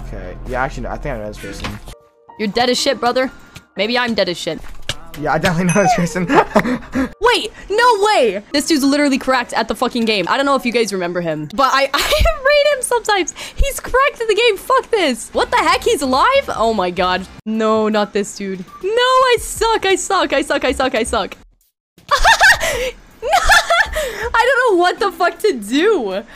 Okay. Yeah, actually, no, I think I know this person. You're dead as shit, brother. Maybe I'm dead as shit. Yeah, I definitely know this person. Wait, no way! This dude's literally cracked at the fucking game. I don't know if you guys remember him, but I read him sometimes. He's cracked at the game. Fuck this. What the heck? He's alive? Oh my god. No, not this dude. No, I suck. I suck. I suck. I suck. I suck. I don't know what the fuck to do.